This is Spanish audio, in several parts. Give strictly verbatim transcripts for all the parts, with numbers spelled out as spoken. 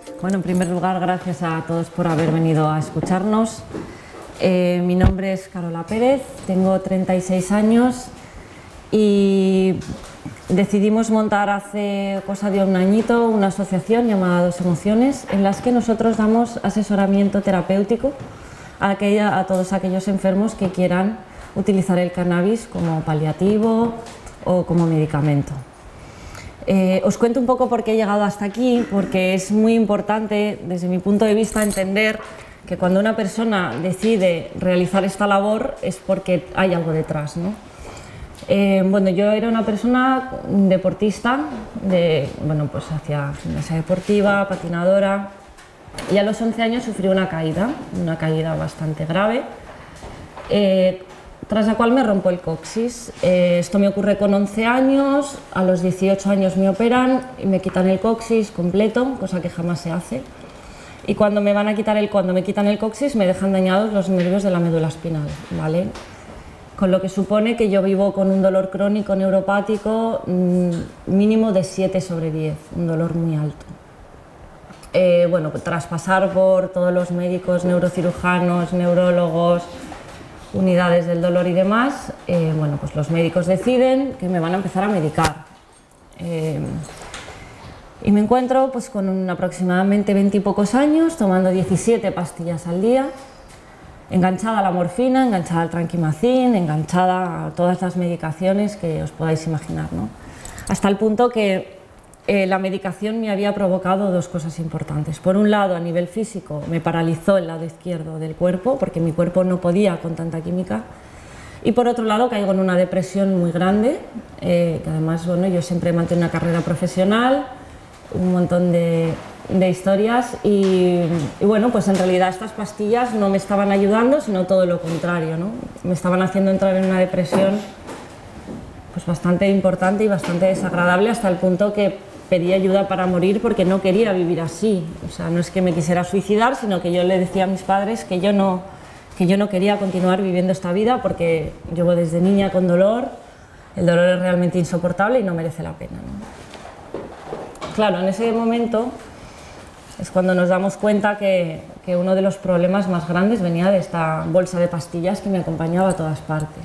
Bueno, en primer lugar, gracias a todos por haber venido a escucharnos. Eh, mi nombre es Carola Pérez, tengo treinta y seis años y decidimos montar hace cosa de un añito una asociación llamada Dos Emociones, en las que nosotros damos asesoramiento terapéutico a, aquella, a todos aquellos enfermos que quieran utilizar el cannabis como paliativo o como medicamento. Eh, os cuento un poco por qué he llegado hasta aquí, porque es muy importante, desde mi punto de vista, entender que cuando una persona decide realizar esta labor es porque hay algo detrás, ¿no? Eh, bueno, yo era una persona deportista, de, bueno, pues hacía gimnasia deportiva, patinadora, y a los once años sufrí una caída, una caída bastante grave, eh, tras la cual me rompo el coxis. Eh, esto me ocurre con once años, a los dieciocho años me operan y me quitan el coxis completo, cosa que jamás se hace. Y cuando me van a quitar el, cuando me quitan el coxis me dejan dañados los nervios de la médula espinal, ¿vale? Con lo que supone que yo vivo con un dolor crónico neuropático mmm, mínimo de siete sobre diez, un dolor muy alto. Eh, bueno, tras pasar por todos los médicos, neurocirujanos, neurólogos, unidades del dolor y demás, eh, bueno, pues los médicos deciden que me van a empezar a medicar. Eh, y me encuentro pues con un, aproximadamente veinte y pocos años, tomando diecisiete pastillas al día, enganchada a la morfina, enganchada al tranquimacín, enganchada a todas las medicaciones que os podáis imaginar, ¿no? Hasta el punto que eh, la medicación me había provocado dos cosas importantes. Por un lado, a nivel físico, me paralizó el lado izquierdo del cuerpo, porque mi cuerpo no podía con tanta química. Y por otro lado, caigo en una depresión muy grande, eh, que además, bueno, yo siempre he mantenido una carrera profesional, un montón de, de historias y, y bueno, pues en realidad estas pastillas no me estaban ayudando, sino todo lo contrario, ¿no? Me estaban haciendo entrar en una depresión pues bastante importante y bastante desagradable, hasta el punto que pedí ayuda para morir porque no quería vivir así. O sea, no es que me quisiera suicidar, sino que yo le decía a mis padres que yo no, que yo no quería continuar viviendo esta vida porque llevo desde niña con dolor, el dolor es realmente insoportable y no merece la pena, ¿no? Claro, en ese momento es cuando nos damos cuenta que, que uno de los problemas más grandes venía de esta bolsa de pastillas que me acompañaba a todas partes.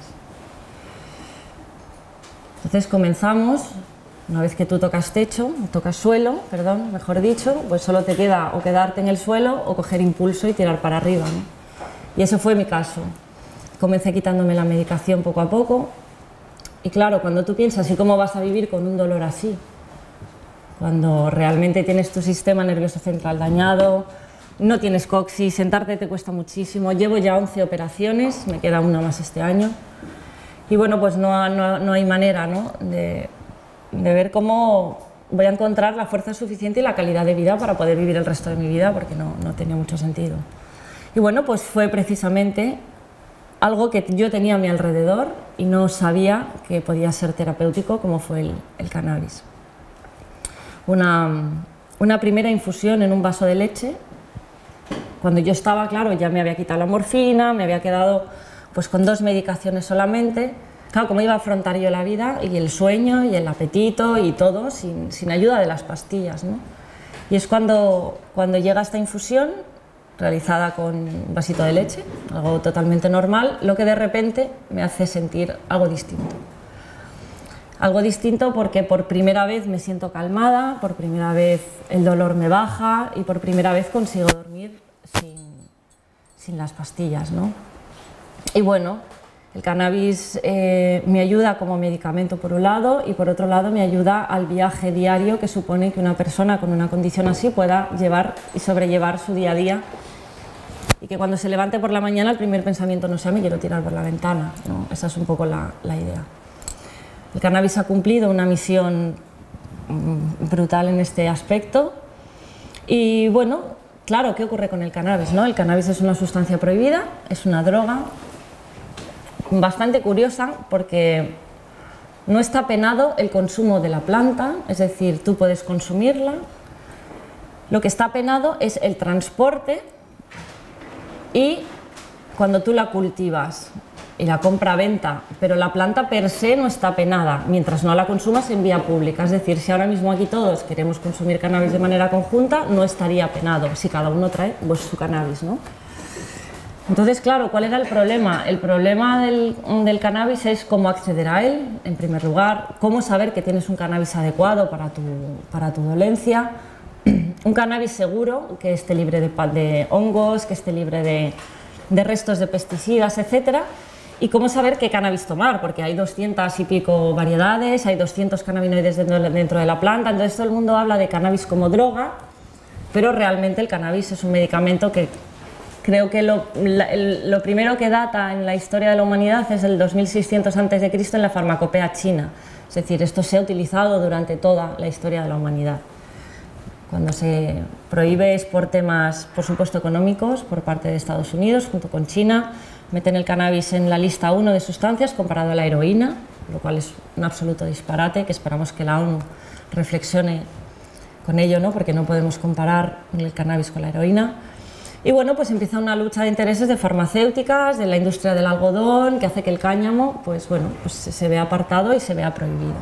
Entonces comenzamos, una vez que tú tocas techo, tocas suelo, perdón, mejor dicho, pues solo te queda o quedarte en el suelo o coger impulso y tirar para arriba, ¿no? Y eso fue mi caso. Comencé quitándome la medicación poco a poco y claro, cuando tú piensas, ¿y cómo vas a vivir con un dolor así? Cuando realmente tienes tu sistema nervioso central dañado, no tienes coxis, sentarte te cuesta muchísimo. Llevo ya once operaciones, me queda una más este año. Y bueno, pues no, no, no hay manera, ¿no? de, de ver cómo voy a encontrar la fuerza suficiente y la calidad de vida para poder vivir el resto de mi vida, porque no, no tenía mucho sentido. Y bueno, pues fue precisamente algo que yo tenía a mi alrededor y no sabía que podía ser terapéutico, como fue el, el cannabis. Una, una primera infusión en un vaso de leche, cuando yo estaba, claro, ya me había quitado la morfina, me había quedado pues con dos medicaciones solamente. Claro, ¿cómo iba a afrontar yo la vida y el sueño y el apetito y todo sin, sin ayuda de las pastillas, ¿no? Y es cuando, cuando llega esta infusión, realizada con un vasito de leche, algo totalmente normal, lo que de repente me hace sentir algo distinto. Algo distinto porque por primera vez me siento calmada, por primera vez el dolor me baja y por primera vez consigo dormir sin, sin las pastillas, ¿no? Y bueno, el cannabis eh, me ayuda como medicamento por un lado y por otro lado me ayuda al viaje diario que supone que una persona con una condición así pueda llevar y sobrellevar su día a día y que cuando se levante por la mañana el primer pensamiento no sea me quiero tirar por la ventana, ¿no? Esa es un poco la, la idea. El cannabis ha cumplido una misión brutal en este aspecto y bueno, claro, ¿qué ocurre con el cannabis, ¿no? El cannabis es una sustancia prohibida, es una droga bastante curiosa porque no está penado el consumo de la planta, es decir, tú puedes consumirla, lo que está penado es el transporte y cuando tú la cultivas. y la compra-venta, pero la planta per se no está penada mientras no la consumas en vía pública. Es decir, si ahora mismo aquí todos queremos consumir cannabis de manera conjunta, no estaría penado si cada uno trae pues, su cannabis, ¿no? Entonces, claro, ¿cuál era el problema? El problema del, del cannabis es cómo acceder a él, en primer lugar, cómo saber que tienes un cannabis adecuado para tu, para tu dolencia, un cannabis seguro, que esté libre de, de hongos, que esté libre de, de restos de pesticidas, etcétera, y cómo saber qué cannabis tomar, porque hay doscientas y pico variedades, hay doscientos cannabinoides dentro, dentro de la planta, entonces todo el mundo habla de cannabis como droga, pero realmente el cannabis es un medicamento que creo que lo, la, el, lo primero que data en la historia de la humanidad es el dos mil seiscientos antes de Cristo en la farmacopea china, es decir, esto se ha utilizado durante toda la historia de la humanidad. Cuando se prohíbe es por temas, por supuesto, económicos por parte de Estados Unidos, junto con China, meten el cannabis en la lista uno de sustancias comparado a la heroína, lo cual es un absoluto disparate, que esperamos que la ONU reflexione con ello, ¿no? Porque no podemos comparar el cannabis con la heroína. Y bueno, pues empieza una lucha de intereses de farmacéuticas, de la industria del algodón, que hace que el cáñamo, pues bueno, pues se vea apartado y se vea prohibido.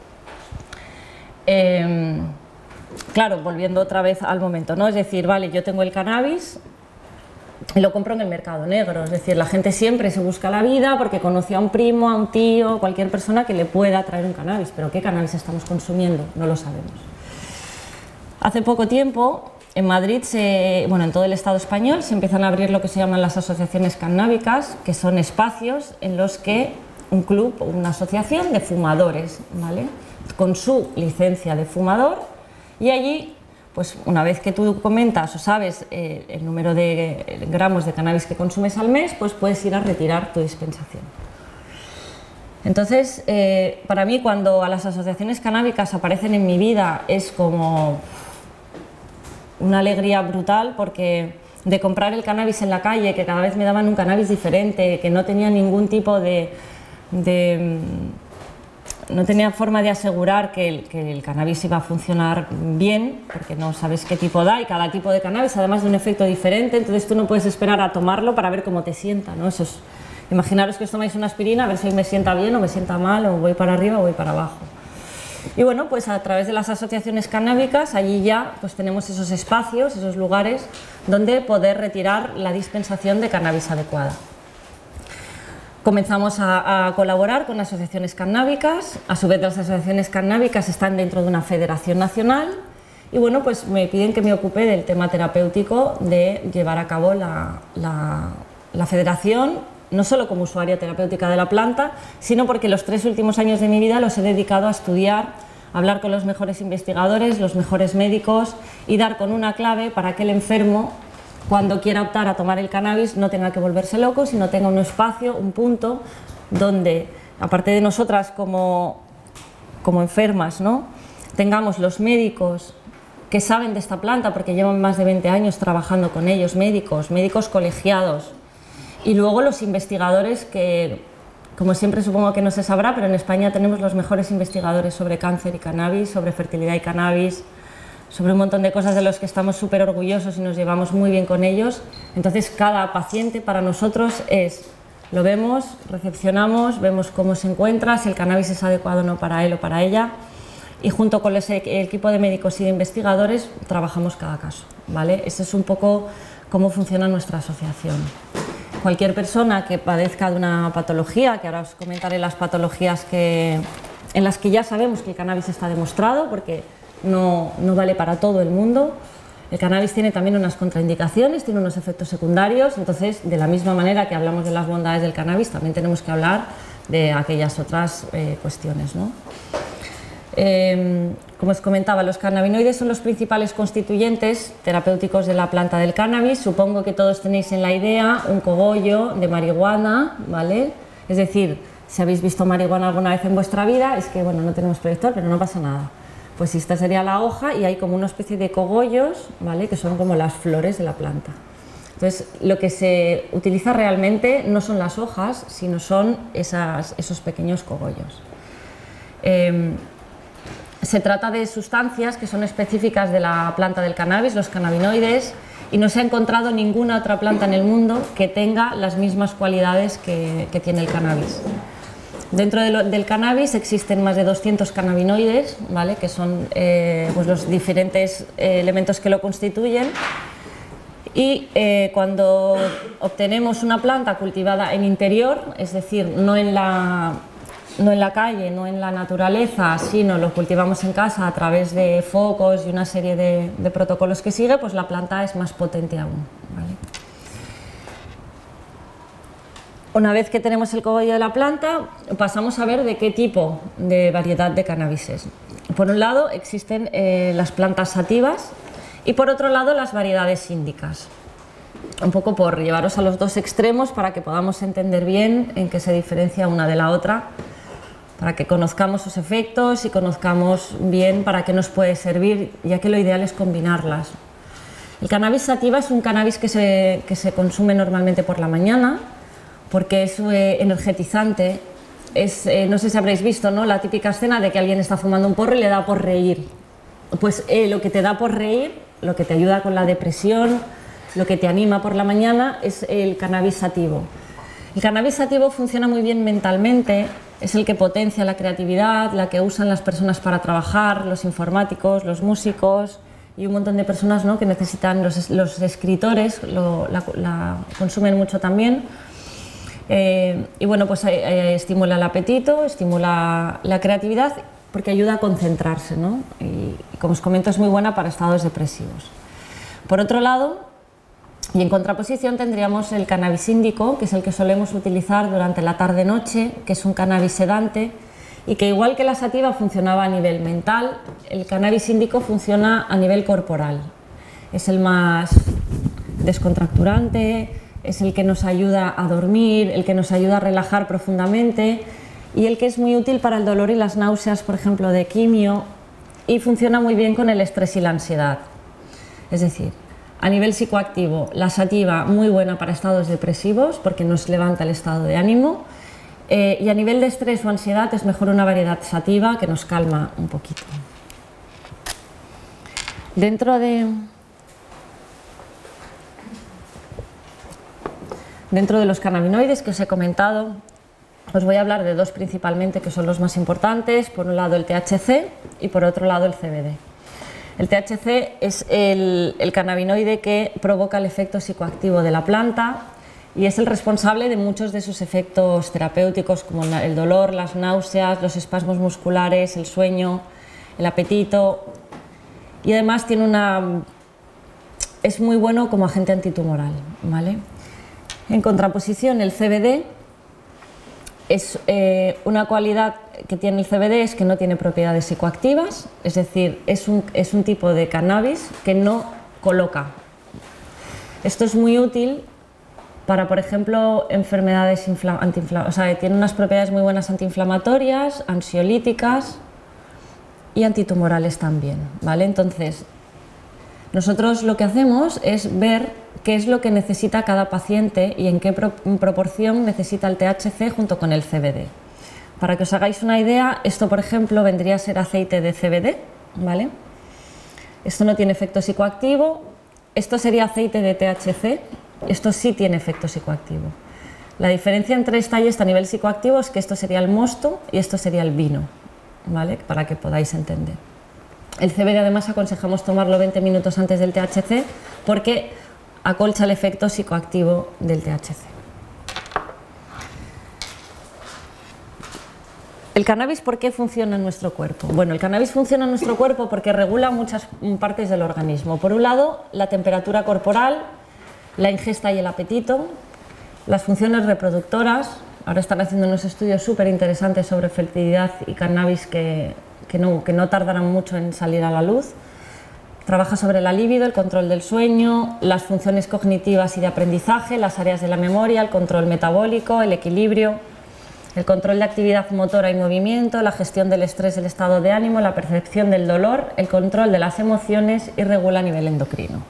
Eh, Claro, volviendo otra vez al momento, ¿no? Es decir, vale, yo tengo el cannabis y lo compro en el mercado negro, es decir, la gente siempre se busca la vida porque conoce a un primo, a un tío, cualquier persona que le pueda traer un cannabis, pero ¿qué cannabis estamos consumiendo? No lo sabemos. Hace poco tiempo, en Madrid, se, bueno, en todo el Estado español, se empiezan a abrir lo que se llaman las asociaciones cannábicas, que son espacios en los que un club o una asociación de fumadores, ¿vale?, con su licencia de fumador. Y allí, pues una vez que tú comentas o sabes eh, el número de gramos de cannabis que consumes al mes, pues puedes ir a retirar tu dispensación. Entonces, eh, para mí, cuando a las asociaciones canábicas aparecen en mi vida, es como una alegría brutal, porque de comprar el cannabis en la calle, que cada vez me daban un cannabis diferente, que no tenía ningún tipo de... de no tenía forma de asegurar que el, que el cannabis iba a funcionar bien, porque no sabes qué tipo da, y cada tipo de cannabis además de un efecto diferente, entonces tú no puedes esperar a tomarlo para ver cómo te sienta, ¿no? Eso es, imaginaros que os tomáis una aspirina, a ver si hoy me sienta bien o me sienta mal, o voy para arriba o voy para abajo. Y bueno, pues a través de las asociaciones canábicas, allí ya pues tenemos esos espacios, esos lugares donde poder retirar la dispensación de cannabis adecuada. Comenzamos a, a colaborar con asociaciones cannábicas, a su vez las asociaciones cannábicas están dentro de una federación nacional y bueno, pues me piden que me ocupe del tema terapéutico de llevar a cabo la, la, la federación, no solo como usuaria terapéutica de la planta, sino porque los tres últimos años de mi vida los he dedicado a estudiar, a hablar con los mejores investigadores, los mejores médicos y dar con una clave para que el enfermo, cuando quiera optar a tomar el cannabis, no tenga que volverse loco, sino tenga un espacio, un punto, donde, aparte de nosotras como, como enfermas, ¿no?, tengamos los médicos que saben de esta planta, porque llevan más de veinte años trabajando con ellos, médicos, médicos colegiados, y luego los investigadores que, como siempre supongo que no se sabrá, pero en España tenemos los mejores investigadores sobre cáncer y cannabis, sobre fertilidad y cannabis, sobre un montón de cosas de los que estamos súper orgullosos y nos llevamos muy bien con ellos. Entonces cada paciente para nosotros es, lo vemos, recepcionamos, vemos cómo se encuentra, si el cannabis es adecuado o no para él o para ella, y junto con ese equipo de médicos y de investigadores trabajamos cada caso, ¿vale? Ese es un poco cómo funciona nuestra asociación. Cualquier persona que padezca de una patología, que ahora os comentaré las patologías que, en las que ya sabemos que el cannabis está demostrado, porque No, no vale para todo el mundo. El cannabis tiene también unas contraindicaciones, tiene unos efectos secundarios, entonces de la misma manera que hablamos de las bondades del cannabis, también tenemos que hablar de aquellas otras eh, cuestiones, ¿no? Eh, como os comentaba, los cannabinoides son los principales constituyentes terapéuticos de la planta del cannabis. Supongo que todos tenéis en la idea un cogollo de marihuana, ¿vale? Es decir, si habéis visto marihuana alguna vez en vuestra vida, es que, bueno, no tenemos proyector, pero no pasa nada. Pues esta sería la hoja y hay como una especie de cogollos, ¿vale?, que son como las flores de la planta. Entonces, lo que se utiliza realmente no son las hojas, sino son esas, esos pequeños cogollos. Eh, se trata de sustancias que son específicas de la planta del cannabis, los cannabinoides, y no se ha encontrado ninguna otra planta en el mundo que tenga las mismas cualidades que, que tiene el cannabis. Dentro de lo, del cannabis existen más de doscientos cannabinoides, ¿vale? Que son eh, pues los diferentes eh, elementos que lo constituyen, y eh, cuando obtenemos una planta cultivada en interior, es decir, no en la, no en la calle, no en la naturaleza, sino lo cultivamos en casa a través de focos y una serie de, de protocolos que sigue, pues la planta es más potente aún, ¿vale? Una vez que tenemos el cogollo de la planta, pasamos a ver de qué tipo de variedad de cannabis es. Por un lado existen eh, las plantas sativas y por otro lado las variedades índicas. Un poco por llevaros a los dos extremos para que podamos entender bien en qué se diferencia una de la otra, para que conozcamos sus efectos y conozcamos bien para qué nos puede servir, ya que lo ideal es combinarlas. El cannabis sativa es un cannabis que se, que se consume normalmente por la mañana, porque es eh, energetizante. Es, eh, no sé si habréis visto, ¿no?, la típica escena de que alguien está fumando un porro y le da por reír. Pues eh, lo que te da por reír, lo que te ayuda con la depresión, lo que te anima por la mañana es el cannabis sativo. El cannabis sativo funciona muy bien mentalmente, es el que potencia la creatividad, la que usan las personas para trabajar, los informáticos, los músicos y un montón de personas, ¿no?, que necesitan, los, los escritores lo, la, la consumen mucho también. Eh, y bueno, pues eh, estimula el apetito, estimula la creatividad porque ayuda a concentrarse, ¿no? Y, y como os comento, es muy buena para estados depresivos. Por otro lado, y en contraposición, tendríamos el cannabis índico, que es el que solemos utilizar durante la tarde-noche, que es un cannabis sedante y que, igual que la sativa funcionaba a nivel mental, el cannabis índico funciona a nivel corporal. Es el más descontracturante, es el que nos ayuda a dormir, el que nos ayuda a relajar profundamente y el que es muy útil para el dolor y las náuseas, por ejemplo, de quimio, y funciona muy bien con el estrés y la ansiedad. Es decir, a nivel psicoactivo, la sativa muy buena para estados depresivos porque nos levanta el estado de ánimo, eh, y a nivel de estrés o ansiedad es mejor una variedad sativa que nos calma un poquito. Dentro de... Dentro de los cannabinoides que os he comentado, os voy a hablar de dos principalmente que son los más importantes. Por un lado el T H C y por otro lado el C B D. El T H C es el, el cannabinoide que provoca el efecto psicoactivo de la planta y es el responsable de muchos de sus efectos terapéuticos, como el dolor, las náuseas, los espasmos musculares, el sueño, el apetito, y además tiene una, es muy bueno como agente antitumoral, ¿vale? En contraposición, el C B D es eh, una cualidad que tiene el C B D es que no tiene propiedades psicoactivas, es decir, es un, es un tipo de cannabis que no coloca. Esto es muy útil para, por ejemplo, enfermedades antiinflamatorias, o sea, tiene unas propiedades muy buenas antiinflamatorias, ansiolíticas y antitumorales también, ¿vale? Entonces, nosotros lo que hacemos es ver qué es lo que necesita cada paciente y en qué pro proporción necesita el T H C junto con el C B D. Para que os hagáis una idea, esto, por ejemplo, vendría a ser aceite de C B D, ¿vale? Esto no tiene efecto psicoactivo, esto sería aceite de T H C, esto sí tiene efecto psicoactivo. La diferencia entre esta y esta a nivel psicoactivo es que esto sería el mosto y esto sería el vino, ¿vale? Para que podáis entender. El C B D además aconsejamos tomarlo veinte minutos antes del T H C porque acolcha el efecto psicoactivo del T H C. ¿El cannabis por qué funciona en nuestro cuerpo? Bueno, el cannabis funciona en nuestro cuerpo porque regula muchas partes del organismo. Por un lado, la temperatura corporal, la ingesta y el apetito, las funciones reproductoras. Ahora están haciendo unos estudios súper interesantes sobre fertilidad y cannabis que, que, no, que no tardarán mucho en salir a la luz. Trabaja sobre la libido, el control del sueño, las funciones cognitivas y de aprendizaje, las áreas de la memoria, el control metabólico, el equilibrio, el control de actividad motora y movimiento, la gestión del estrés, el estado de ánimo, la percepción del dolor, el control de las emociones y regula a nivel endocrino.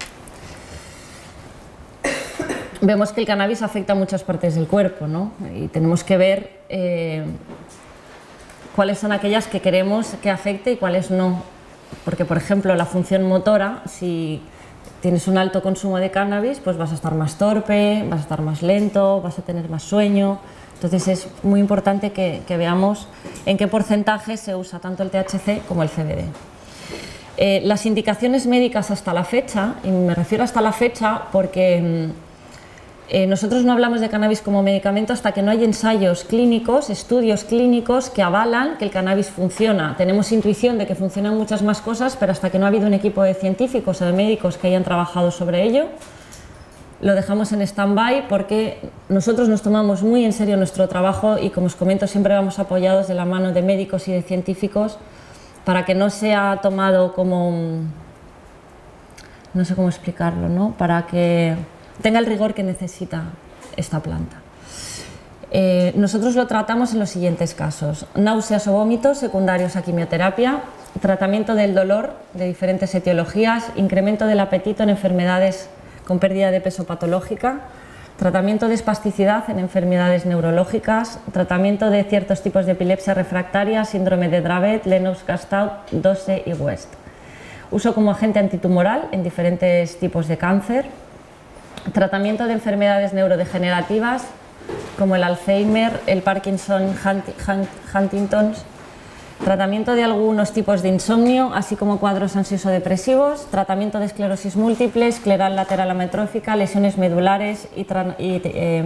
Vemos que el cannabis afecta a muchas partes del cuerpo, ¿no? Y tenemos que ver eh, cuáles son aquellas que queremos que afecte y cuáles no. Porque, por ejemplo, la función motora, si tienes un alto consumo de cannabis, pues vas a estar más torpe, vas a estar más lento, vas a tener más sueño. Entonces es muy importante que, que veamos en qué porcentaje se usa tanto el T H C como el C B D. Eh, las indicaciones médicas hasta la fecha, y me refiero hasta la fecha porque eh, nosotros no hablamos de cannabis como medicamento hasta que no hay ensayos clínicos, estudios clínicos que avalan que el cannabis funciona. Tenemos intuición de que funcionan muchas más cosas, pero hasta que no ha habido un equipo de científicos o de médicos que hayan trabajado sobre ello, lo dejamos en stand-by porque nosotros nos tomamos muy en serio nuestro trabajo y, como os comento, siempre vamos apoyados de la mano de médicos y de científicos para que no sea tomado como, no sé cómo explicarlo, ¿no? Para que tenga el rigor que necesita esta planta. Eh, nosotros lo tratamos en los siguientes casos: náuseas o vómitos secundarios a quimioterapia, tratamiento del dolor de diferentes etiologías, incremento del apetito en enfermedades con pérdida de peso patológica, tratamiento de espasticidad en enfermedades neurológicas, tratamiento de ciertos tipos de epilepsia refractaria, síndrome de Dravet, Lennox-Gastaut, Dose y West. Uso como agente antitumoral en diferentes tipos de cáncer, tratamiento de enfermedades neurodegenerativas como el Alzheimer, el Parkinson, Huntington's, tratamiento de algunos tipos de insomnio, así como cuadros ansioso-depresivos, tratamiento de esclerosis múltiple, escleral lateral amiotrófica, lesiones medulares y, tra y, eh,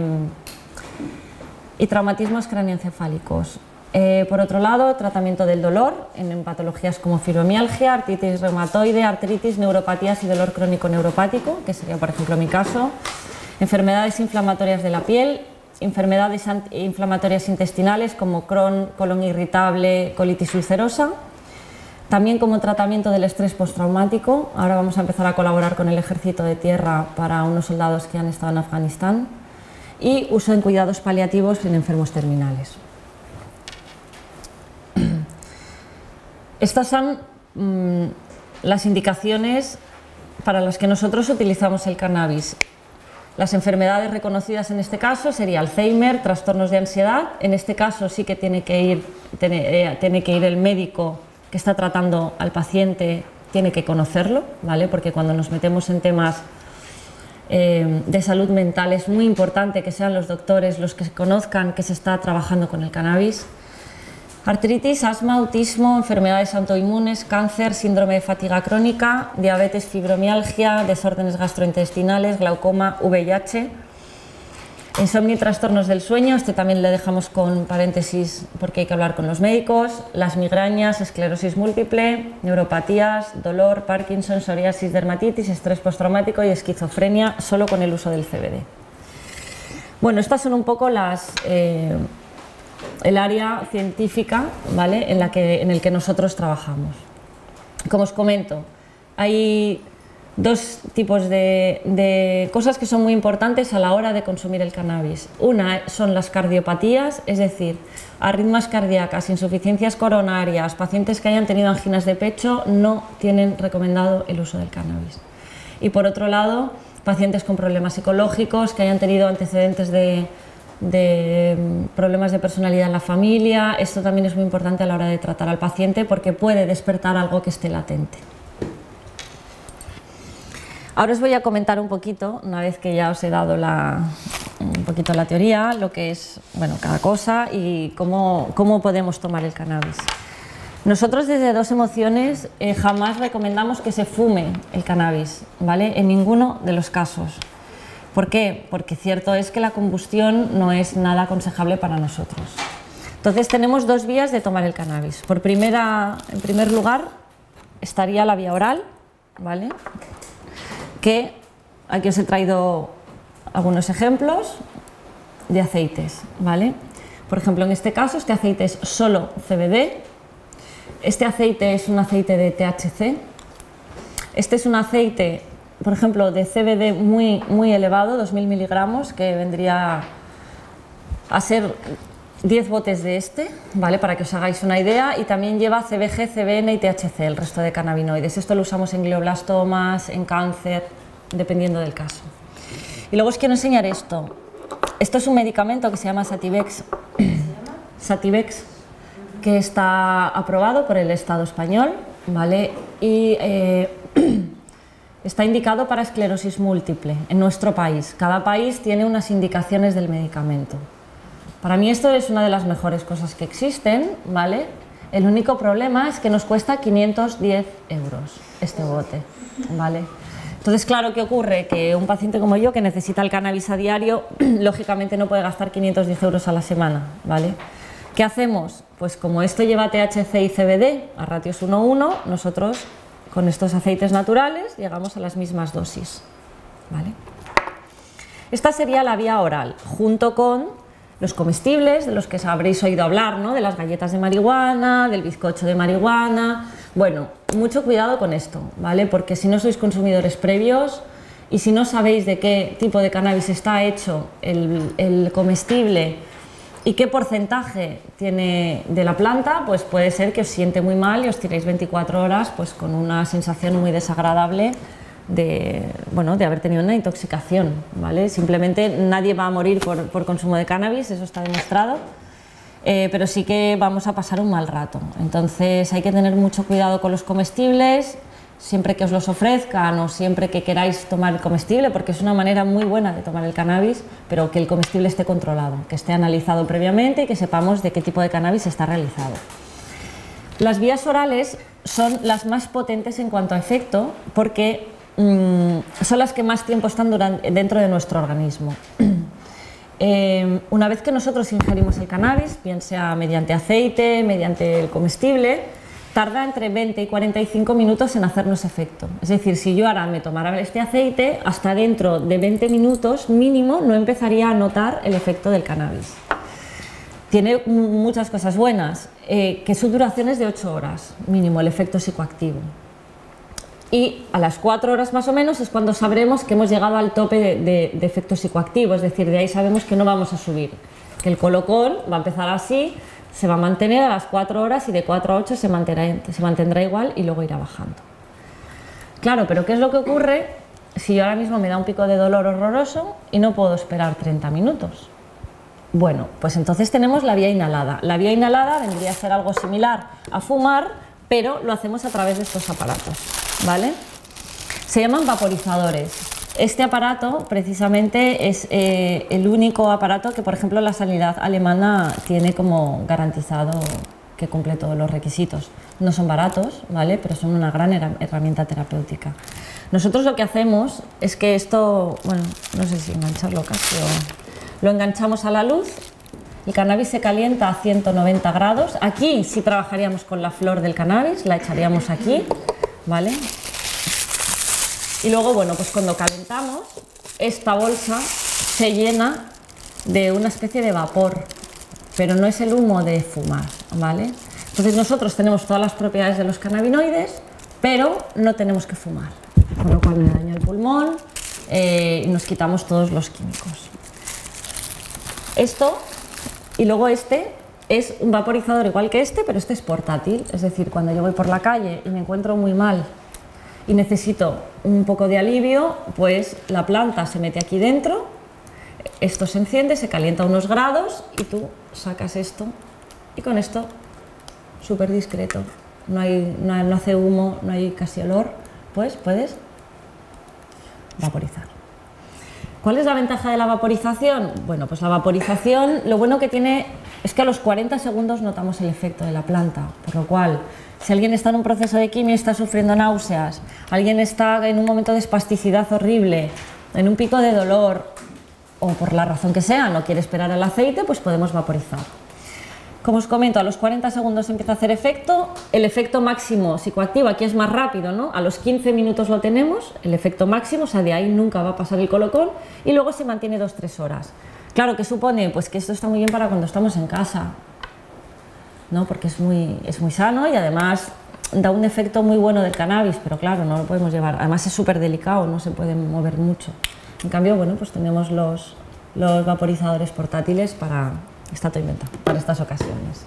y traumatismos craneoencefálicos. Eh, por otro lado, tratamiento del dolor en, en patologías como fibromialgia, artritis reumatoide, artritis, neuropatías y dolor crónico neuropático, que sería, por ejemplo, mi caso, enfermedades inflamatorias de la piel, enfermedades inflamatorias intestinales como Crohn, colon irritable, colitis ulcerosa. También como tratamiento del estrés postraumático. Ahora vamos a empezar a colaborar con el Ejército de Tierra para unos soldados que han estado en Afganistán. Y uso en cuidados paliativos en enfermos terminales. Estas son mmm, las indicaciones para las que nosotros utilizamos el cannabis. Las enfermedades reconocidas en este caso sería Alzheimer, trastornos de ansiedad. En este caso sí que tiene que ir, tiene, eh, tiene que ir el médico que está tratando al paciente, tiene que conocerlo, ¿vale? Porque cuando nos metemos en temas eh, de salud mental es muy importante que sean los doctores los que conozcan que se está trabajando con el cannabis. Artritis, asma, autismo, enfermedades autoinmunes, cáncer, síndrome de fatiga crónica, diabetes, fibromialgia, desórdenes gastrointestinales, glaucoma, V I H, insomnio y trastornos del sueño. Este también le dejamos con paréntesis porque hay que hablar con los médicos. Las migrañas, esclerosis múltiple, neuropatías, dolor, Parkinson, psoriasis, dermatitis, estrés postraumático y esquizofrenia, solo con el uso del C B D. Bueno, estas son un poco las... Eh, el área científica, ¿vale? en, la que, en el que nosotros trabajamos. Como os comento, hay dos tipos de, de cosas que son muy importantes a la hora de consumir el cannabis. Una son las cardiopatías, es decir, arritmias cardíacas, insuficiencias coronarias, pacientes que hayan tenido anginas de pecho no tienen recomendado el uso del cannabis. Y por otro lado, pacientes con problemas psicológicos, que hayan tenido antecedentes de de problemas de personalidad en la familia. Esto también es muy importante a la hora de tratar al paciente porque puede despertar algo que esté latente. Ahora os voy a comentar un poquito, una vez que ya os he dado la, un poquito la teoría, lo que es, bueno, cada cosa y cómo, cómo podemos tomar el cannabis. Nosotros desde Dos Emociones eh, jamás recomendamos que se fume el cannabis, ¿vale? En ninguno de los casos. ¿Por qué? Porque cierto es que la combustión no es nada aconsejable para nosotros. Entonces tenemos dos vías de tomar el cannabis. Por primera, en primer lugar estaría la vía oral, ¿vale? Que aquí os he traído algunos ejemplos de aceites, ¿vale? Por ejemplo, en este caso este aceite es solo C B D. Este aceite es un aceite de T H C. Este es un aceite, por ejemplo, de C B D muy, muy elevado, dos mil miligramos, que vendría a ser diez botes de este, ¿vale? Para que os hagáis una idea, y también lleva C B G, C B N y T H C, el resto de cannabinoides. Esto lo usamos en glioblastomas, en cáncer, dependiendo del caso. Y luego os quiero enseñar esto. Esto es un medicamento que se llama Sativex, Sativex, que está aprobado por el Estado español, ¿vale? Y eh, está indicado para esclerosis múltiple en nuestro país. Cada país tiene unas indicaciones del medicamento. Para mí esto es una de las mejores cosas que existen, ¿vale? El único problema es que nos cuesta quinientos diez euros este bote, ¿vale? Entonces, claro, ¿qué ocurre? Que un paciente como yo que necesita el cannabis a diario, lógicamente no puede gastar quinientos diez euros a la semana, ¿vale? ¿Qué hacemos? Pues como esto lleva T H C y C B D a ratios uno a uno, nosotros con estos aceites naturales llegamos a las mismas dosis, ¿vale? Esta sería la vía oral, junto con los comestibles, de los que habréis oído hablar, ¿no? De las galletas de marihuana, del bizcocho de marihuana. Bueno, mucho cuidado con esto, ¿vale? Porque si no sois consumidores previos y si no sabéis de qué tipo de cannabis está hecho el, el comestible y qué porcentaje tiene de la planta, pues puede ser que os siente muy mal y os tiréis veinticuatro horas pues con una sensación muy desagradable de, bueno, de haber tenido una intoxicación, ¿vale? Simplemente nadie va a morir por, por consumo de cannabis, eso está demostrado, eh, pero sí que vamos a pasar un mal rato. Entonces hay que tener mucho cuidado con los comestibles, siempre que os los ofrezcan o siempre que queráis tomar el comestible, porque es una manera muy buena de tomar el cannabis, pero que el comestible esté controlado, que esté analizado previamente y que sepamos de qué tipo de cannabis está realizado. Las vías orales son las más potentes en cuanto a efecto, porque mmm, son las que más tiempo están durante, dentro de nuestro organismo. Eh, una vez que nosotros ingerimos el cannabis, bien sea mediante aceite, mediante el comestible, tarda entre veinte y cuarenta y cinco minutos en hacernos efecto. Es decir, si yo ahora me tomara este aceite, hasta dentro de veinte minutos mínimo no empezaría a notar el efecto del cannabis. Tiene muchas cosas buenas, eh, que su duración es de ocho horas mínimo, el efecto psicoactivo. Y a las cuatro horas más o menos es cuando sabremos que hemos llegado al tope de, de, de efecto psicoactivo, es decir, de ahí sabemos que no vamos a subir, que el colocón va a empezar así, se va a mantener a las cuatro horas y de cuatro a ocho se mantendrá, se mantendrá igual y luego irá bajando. Claro, pero ¿qué es lo que ocurre si yo ahora mismo me da un pico de dolor horroroso y no puedo esperar treinta minutos? Bueno, pues entonces tenemos la vía inhalada. La vía inhalada vendría a ser algo similar a fumar, pero lo hacemos a través de estos aparatos, ¿vale? Se llaman vaporizadores. Este aparato precisamente es eh, el único aparato que, por ejemplo, la sanidad alemana tiene como garantizado que cumple todos los requisitos. No son baratos, ¿vale? Pero son una gran herramienta terapéutica. Nosotros lo que hacemos es que esto, bueno, no sé si engancharlo casi o... Lo enganchamos a la luz, el cannabis se calienta a ciento noventa grados. Aquí sí trabajaríamos con la flor del cannabis, la echaríamos aquí, ¿vale? Y luego, bueno, pues cuando calentamos, esta bolsa se llena de una especie de vapor, pero no es el humo de fumar, ¿vale? Entonces nosotros tenemos todas las propiedades de los cannabinoides, pero no tenemos que fumar, con lo cual me daña el pulmón eh, y nos quitamos todos los químicos. Esto, y luego este, es un vaporizador igual que este, pero este es portátil, es decir, cuando yo voy por la calle y me encuentro muy mal y necesito un poco de alivio, pues la planta se mete aquí dentro, esto se enciende, se calienta a unos grados y tú sacas esto y con esto súper discreto, no, hay, no, no hace humo, no hay casi olor, pues puedes vaporizar. ¿Cuál es la ventaja de la vaporización? Bueno, pues la vaporización, lo bueno que tiene es que a los cuarenta segundos notamos el efecto de la planta, por lo cual, si alguien está en un proceso de quimio y está sufriendo náuseas, alguien está en un momento de espasticidad horrible, en un pico de dolor, o por la razón que sea, no quiere esperar el aceite, pues podemos vaporizar. Como os comento, a los cuarenta segundos empieza a hacer efecto, el efecto máximo psicoactivo aquí es más rápido, ¿no? A los quince minutos lo tenemos, el efecto máximo, o sea, de ahí nunca va a pasar el colocón y luego se mantiene dos a tres horas. Claro, ¿qué supone? Pues que esto está muy bien para cuando estamos en casa, ¿no? Porque es muy, es muy sano y además da un efecto muy bueno del cannabis, pero claro, no lo podemos llevar, además es súper delicado, no se puede mover mucho. En cambio, bueno, pues tenemos los, los vaporizadores portátiles para... Está todo inventado para estas ocasiones.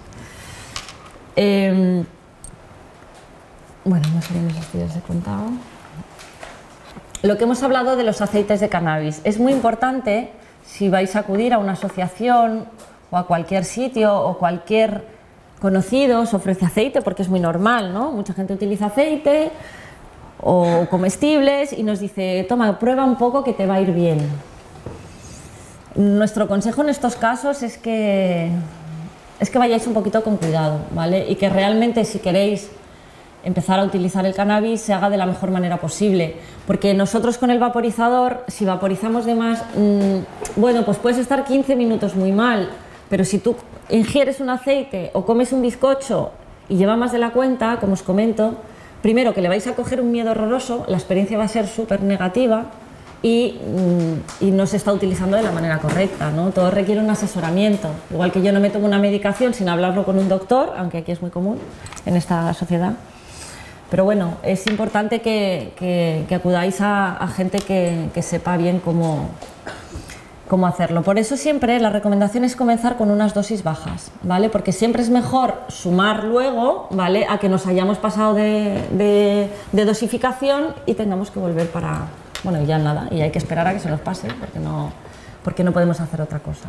Eh, bueno, no sé bien si os he contado. Lo que hemos hablado de los aceites de cannabis. Es muy importante, si vais a acudir a una asociación o a cualquier sitio o cualquier conocido os ofrece aceite, porque es muy normal, ¿no? Mucha gente utiliza aceite o comestibles y nos dice, toma, prueba un poco que te va a ir bien. Nuestro consejo en estos casos es que, es que vayáis un poquito con cuidado, ¿vale? Y que realmente si queréis empezar a utilizar el cannabis se haga de la mejor manera posible, porque nosotros con el vaporizador, si vaporizamos de más, mmm, bueno, pues puedes estar quince minutos muy mal, pero si tú ingieres un aceite o comes un bizcocho y lleva más de la cuenta, como os comento, primero que le vais a coger un miedo horroroso, la experiencia va a ser súper negativa y, mmm, y no se está utilizando de la manera correcta, ¿no? Todo requiere un asesoramiento, igual que yo no me tomo una medicación sin hablarlo con un doctor, aunque aquí es muy común en esta sociedad. Pero bueno, es importante que, que, que acudáis a, a gente que, que sepa bien cómo, cómo hacerlo. Por eso siempre la recomendación es comenzar con unas dosis bajas, ¿vale? Porque siempre es mejor sumar luego, ¿vale? A que nos hayamos pasado de, de, de dosificación y tengamos que volver para... Bueno, ya nada, y hay que esperar a que se nos pase, porque no, porque no podemos hacer otra cosa.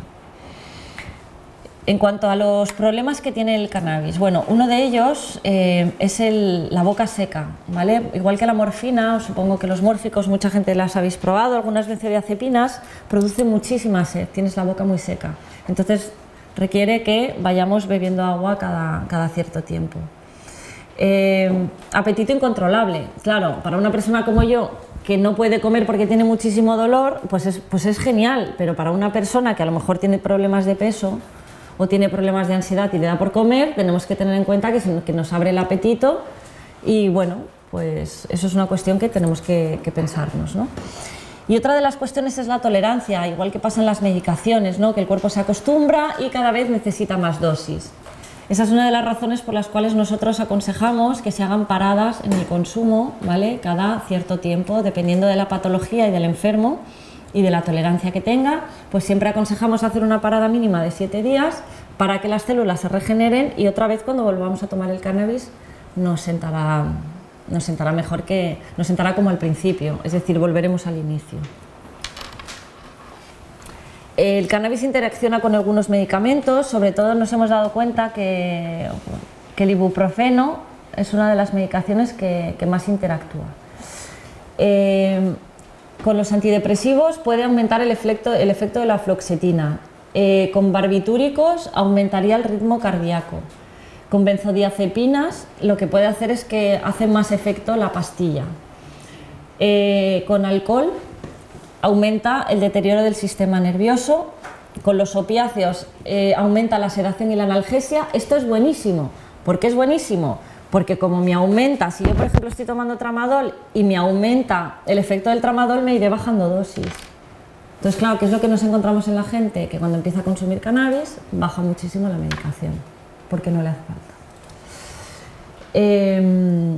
En cuanto a los problemas que tiene el cannabis, bueno, uno de ellos eh, es el, la boca seca, ¿vale? Igual que la morfina, os supongo que los mórficos, mucha gente las habéis probado, algunas benzodiazepinas, producen muchísima sed, tienes la boca muy seca. Entonces requiere que vayamos bebiendo agua cada, cada cierto tiempo. Eh, apetito incontrolable, claro, para una persona como yo, que no puede comer porque tiene muchísimo dolor, pues es, pues es genial, pero para una persona que a lo mejor tiene problemas de peso, o tiene problemas de ansiedad y le da por comer, tenemos que tener en cuenta que, se, que nos abre el apetito y bueno, pues eso es una cuestión que tenemos que, que pensarnos, ¿no? Y otra de las cuestiones es la tolerancia, igual que pasa en las medicaciones, ¿no? Que el cuerpo se acostumbra y cada vez necesita más dosis. Esa es una de las razones por las cuales nosotros aconsejamos que se hagan paradas en el consumo, ¿vale? Cada cierto tiempo, dependiendo de la patología y del enfermo y de la tolerancia que tenga, pues siempre aconsejamos hacer una parada mínima de siete días para que las células se regeneren y otra vez cuando volvamos a tomar el cannabis nos sentará, nos sentará mejor que, nos sentará como al principio, es decir, volveremos al inicio. El cannabis interacciona con algunos medicamentos, sobre todo nos hemos dado cuenta que, que el ibuprofeno es una de las medicaciones que, que más interactúa. Eh, Con los antidepresivos puede aumentar el efecto, el efecto de la fluoxetina. Eh, con barbitúricos aumentaría el ritmo cardíaco. Con benzodiazepinas lo que puede hacer es que hace más efecto la pastilla. Eh, con alcohol aumenta el deterioro del sistema nervioso. Con los opiáceos eh, aumenta la sedación y la analgesia. Esto es buenísimo. ¿Por qué es buenísimo? Porque como me aumenta, si yo por ejemplo estoy tomando tramadol y me aumenta el efecto del tramadol, me iré bajando dosis. Entonces claro, ¿qué es lo que nos encontramos en la gente? Que cuando empieza a consumir cannabis baja muchísimo la medicación, porque no le hace falta. Eh,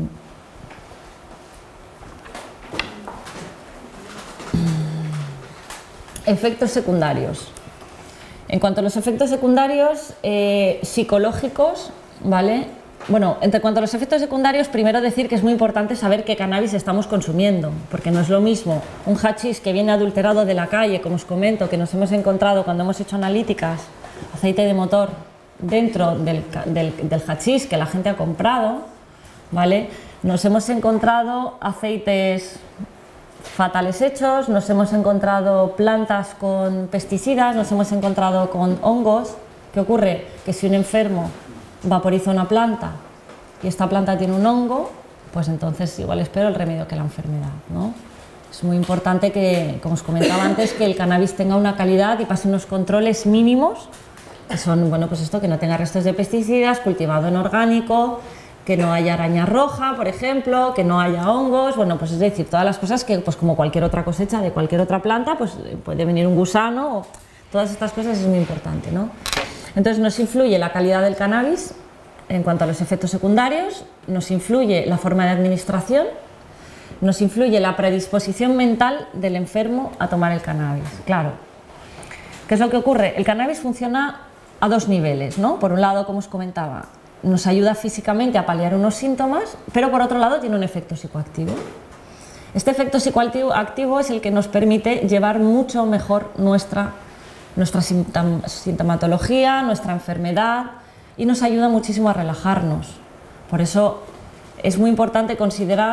efectos secundarios. En cuanto a los efectos secundarios eh, psicológicos, ¿vale? Bueno, en cuanto a los efectos secundarios, primero decir que es muy importante saber qué cannabis estamos consumiendo, porque no es lo mismo un hachís que viene adulterado de la calle, como os comento, que nos hemos encontrado cuando hemos hecho analíticas, aceite de motor dentro del, del, del hachís que la gente ha comprado, ¿vale? Nos hemos encontrado aceites fatales hechos, nos hemos encontrado plantas con pesticidas, nos hemos encontrado con hongos. ¿Qué ocurre? Que si un enfermo vaporiza una planta y esta planta tiene un hongo, pues entonces igual es peor el remedio que la enfermedad, ¿no? Es muy importante que, como os comentaba antes, que el cannabis tenga una calidad y pase unos controles mínimos, que son, bueno, pues esto, que no tenga restos de pesticidas, cultivado en orgánico, que no haya araña roja, por ejemplo, que no haya hongos, bueno, pues es decir, todas las cosas que, pues como cualquier otra cosecha de cualquier otra planta, pues puede venir un gusano, o todas estas cosas es muy importante, ¿no? Entonces nos influye la calidad del cannabis en cuanto a los efectos secundarios, nos influye la forma de administración, nos influye la predisposición mental del enfermo a tomar el cannabis. Claro, ¿qué es lo que ocurre? El cannabis funciona a dos niveles, ¿no? Por un lado, como os comentaba, nos ayuda físicamente a paliar unos síntomas, pero por otro lado tiene un efecto psicoactivo. Este efecto psicoactivo es el que nos permite llevar mucho mejor nuestra nuestra sintomatología, nuestra enfermedad, y nos ayuda muchísimo a relajarnos. Por eso es muy importante considerar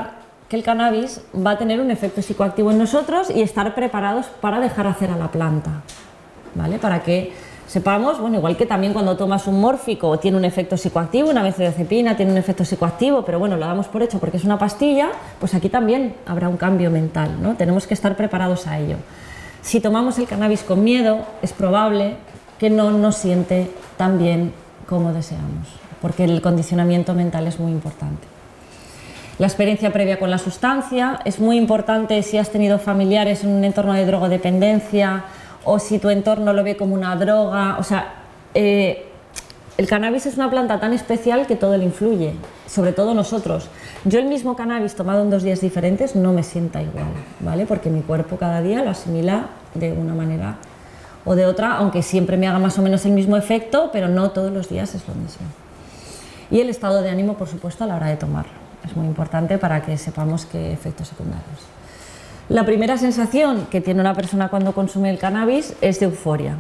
que el cannabis va a tener un efecto psicoactivo en nosotros y estar preparados para dejar hacer a la planta, ¿vale? Para que sepamos, bueno, igual que también cuando tomas un mórfico tiene un efecto psicoactivo, una benzodiazepina tiene un efecto psicoactivo, pero bueno, lo damos por hecho porque es una pastilla, pues aquí también habrá un cambio mental, ¿no? Tenemos que estar preparados a ello. Si tomamos el cannabis con miedo, es probable que no nos siente tan bien como deseamos, porque el condicionamiento mental es muy importante. La experiencia previa con la sustancia es muy importante si has tenido familiares en un entorno de drogodependencia o si tu entorno lo ve como una droga. O sea, eh, el cannabis es una planta tan especial que todo le influye, sobre todo nosotros. Yo el mismo cannabis tomado en dos días diferentes no me sienta igual, ¿vale? Porque mi cuerpo cada día lo asimila de una manera o de otra, aunque siempre me haga más o menos el mismo efecto, pero no todos los días es lo mismo. Y el estado de ánimo, por supuesto, a la hora de tomarlo. Es muy importante para que sepamos qué efectos secundarios. La primera sensación que tiene una persona cuando consume el cannabis es de euforia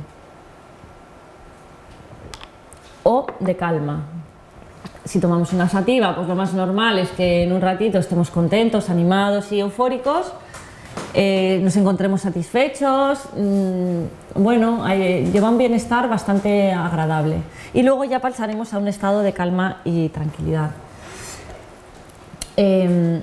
o de calma. Si tomamos una sativa, pues lo más normal es que en un ratito estemos contentos, animados y eufóricos, eh, nos encontremos satisfechos, mmm, bueno, eh, lleva un bienestar bastante agradable. Y luego ya pasaremos a un estado de calma y tranquilidad. Eh,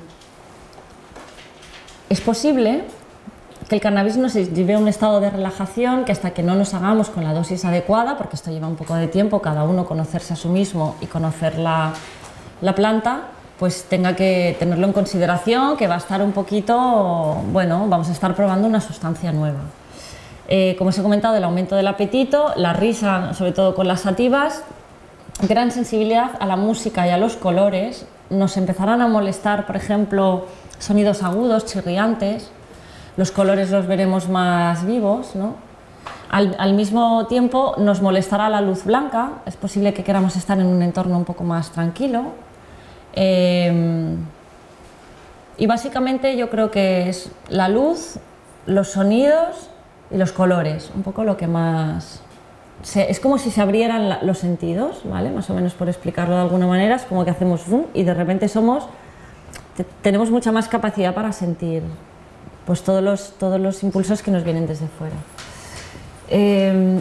es posible que el cannabis nos lleve a un estado de relajación que hasta que no nos hagamos con la dosis adecuada, porque esto lleva un poco de tiempo, cada uno conocerse a sí mismo y conocer la, la planta, pues tenga que tenerlo en consideración, que va a estar un poquito, bueno, vamos a estar probando una sustancia nueva. Eh, como os he comentado, el aumento del apetito, la risa, sobre todo con las sativas, gran sensibilidad a la música y a los colores. Nos empezarán a molestar, por ejemplo, sonidos agudos, chirriantes, los colores los veremos más vivos, ¿no? Al, al mismo tiempo nos molestará la luz blanca, es posible que queramos estar en un entorno un poco más tranquilo. Eh, y básicamente yo creo que es la luz, los sonidos y los colores, un poco lo que más... Se, es como si se abrieran la, los sentidos, ¿vale? Más o menos por explicarlo de alguna manera, es como que hacemos zoom y de repente somos, te, tenemos mucha más capacidad para sentir pues todos los, todos los impulsos que nos vienen desde fuera. Eh,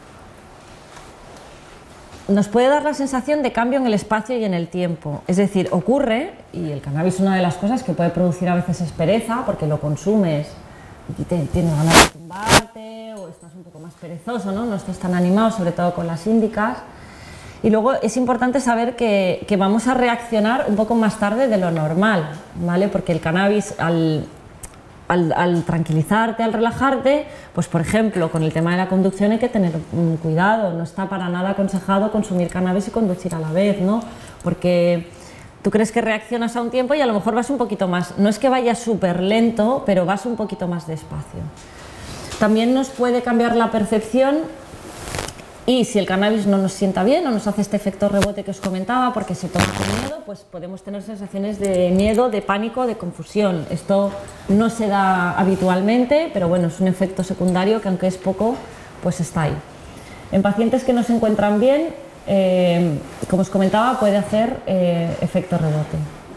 nos puede dar la sensación de cambio en el espacio y en el tiempo, es decir, ocurre, y el cannabis es una de las cosas que puede producir a veces es pereza, porque lo consumes y te, tienes ganas de tumbarte o estás un poco más perezoso, ¿no? No estás tan animado, sobre todo con las índicas. Y luego es importante saber que, que vamos a reaccionar un poco más tarde de lo normal, ¿vale? Porque el cannabis, al, al, al tranquilizarte, al relajarte, pues por ejemplo, con el tema de la conducción hay que tener um, cuidado, no está para nada aconsejado consumir cannabis y conducir a la vez, ¿no? Porque tú crees que reaccionas a un tiempo y a lo mejor vas un poquito más, no es que vayas súper lento, pero vas un poquito más despacio. También nos puede cambiar la percepción y si el cannabis no nos sienta bien o nos hace este efecto rebote que os comentaba porque se toma con miedo, pues podemos tener sensaciones de miedo, de pánico, de confusión. Esto no se da habitualmente, pero bueno, es un efecto secundario que aunque es poco, pues está ahí. En pacientes que no se encuentran bien, Eh, como os comentaba, puede hacer eh, efecto rebote.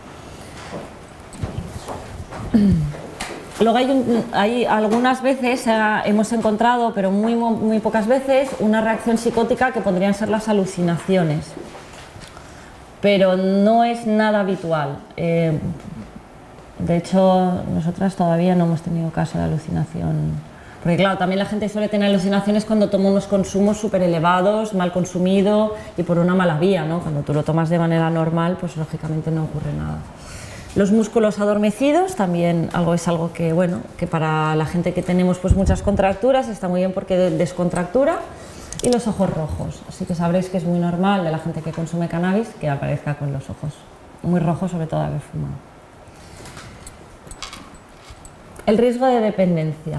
Luego hay, un, hay algunas veces, eh, hemos encontrado, pero muy, muy pocas veces, una reacción psicótica que podrían ser las alucinaciones, pero no es nada habitual. Eh, de hecho, nosotras todavía no hemos tenido caso de alucinación. Porque claro, también la gente suele tener alucinaciones cuando toma unos consumos súper elevados, mal consumido y por una mala vía, ¿no? Cuando tú lo tomas de manera normal, pues lógicamente no ocurre nada. Los músculos adormecidos también algo, es algo que, bueno, que para la gente que tenemos pues muchas contracturas está muy bien porque descontractura. Y los ojos rojos, así que sabréis que es muy normal de la gente que consume cannabis que aparezca con los ojos muy rojos, sobre todo de haber fumado. El riesgo de dependencia.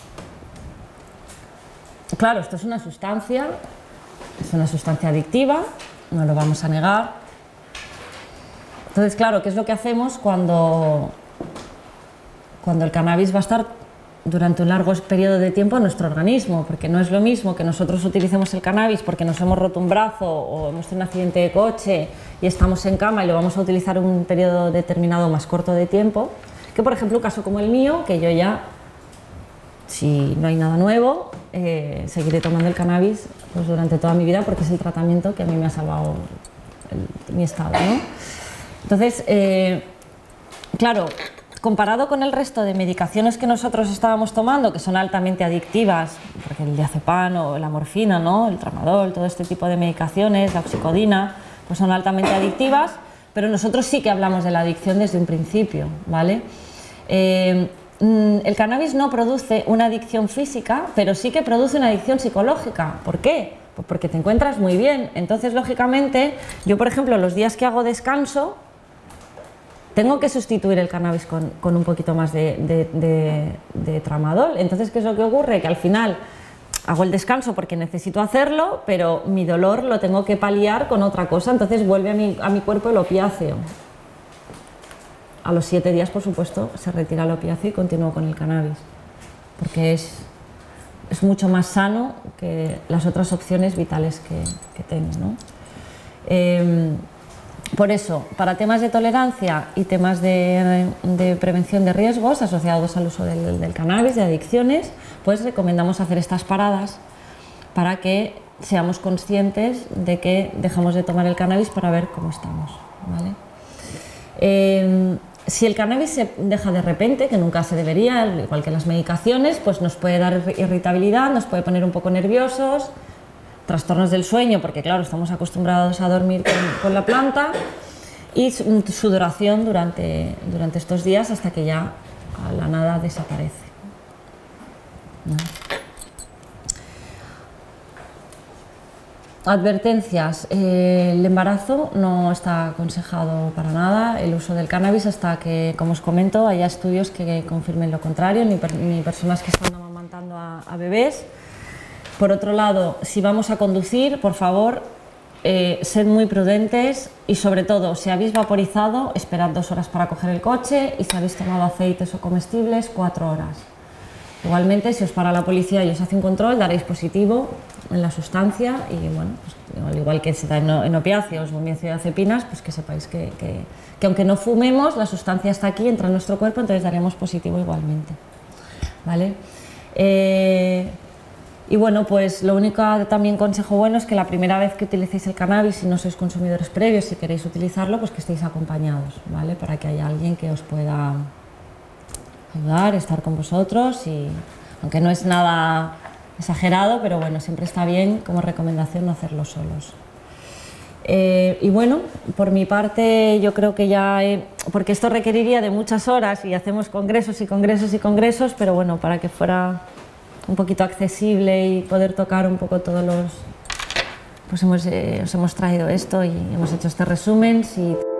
Claro, esto es una sustancia, es una sustancia adictiva, no lo vamos a negar. Entonces, claro, ¿qué es lo que hacemos cuando, cuando el cannabis va a estar durante un largo periodo de tiempo a nuestro organismo, porque no es lo mismo que nosotros utilicemos el cannabis porque nos hemos roto un brazo o hemos tenido un accidente de coche y estamos en cama y lo vamos a utilizar un periodo determinado más corto de tiempo, que por ejemplo un caso como el mío, que yo ya, si no hay nada nuevo, eh, seguiré tomando el cannabis pues, durante toda mi vida porque es el tratamiento que a mí me ha salvado el, mi estado, ¿no? Entonces, eh, claro, comparado con el resto de medicaciones que nosotros estábamos tomando, que son altamente adictivas, porque el diazepam o la morfina, ¿no? El tramadol, todo este tipo de medicaciones, la oxicodina, pues son altamente adictivas, pero nosotros sí que hablamos de la adicción desde un principio, ¿vale? Eh, el cannabis no produce una adicción física, pero sí que produce una adicción psicológica. ¿Por qué? Pues porque te encuentras muy bien. Entonces, lógicamente, yo, por ejemplo, los días que hago descanso, tengo que sustituir el cannabis con, con un poquito más de, de, de, de tramadol. Entonces, ¿qué es lo que ocurre? Que al final hago el descanso porque necesito hacerlo, pero mi dolor lo tengo que paliar con otra cosa, entonces vuelve a mi, a mi cuerpo el opiáceo. A los siete días, por supuesto, se retira el opiáceo y continúo con el cannabis, porque es, es mucho más sano que las otras opciones vitales que, que tengo, ¿no? Eh, Por eso, para temas de tolerancia y temas de, de prevención de riesgos asociados al uso del, del cannabis, de adicciones, pues recomendamos hacer estas paradas para que seamos conscientes de que dejamos de tomar el cannabis para ver cómo estamos, ¿vale? Eh, si el cannabis se deja de repente, que nunca se debería, igual que las medicaciones, pues nos puede dar irritabilidad, nos puede poner un poco nerviosos, trastornos del sueño, porque claro, estamos acostumbrados a dormir con, con la planta, y su, su duración durante, durante estos días hasta que ya a la nada desaparece, ¿no? Advertencias. Eh, el embarazo no está aconsejado para nada el uso del cannabis hasta que, como os comento, haya estudios que confirmen lo contrario, ni, per, ni personas que están amamantando a, a bebés. Por otro lado, si vamos a conducir, por favor, eh, sed muy prudentes y sobre todo, si habéis vaporizado, esperad dos horas para coger el coche, y si habéis tomado aceites o comestibles, cuatro horas. Igualmente, si os para la policía y os hace un control, daréis positivo en la sustancia y, bueno, pues, al igual que se da en, en opiáceos o en benzodiazepinas, pues que sepáis que, que, que aunque no fumemos, la sustancia está aquí, entra en nuestro cuerpo, entonces daremos positivo igualmente, ¿vale? Eh, Y bueno, pues lo único también consejo bueno es que la primera vez que utilicéis el cannabis, si no sois consumidores previos, si queréis utilizarlo, pues que estéis acompañados, ¿vale? Para que haya alguien que os pueda ayudar, estar con vosotros, y aunque no es nada exagerado, pero bueno, siempre está bien como recomendación no hacerlo solos. Eh, y bueno, por mi parte yo creo que ya, he, porque esto requeriría de muchas horas y hacemos congresos y congresos y congresos, pero bueno, para que fuera un poquito accesible y poder tocar un poco todos los... Pues hemos, eh, os hemos traído esto y hemos hecho este resumen. Si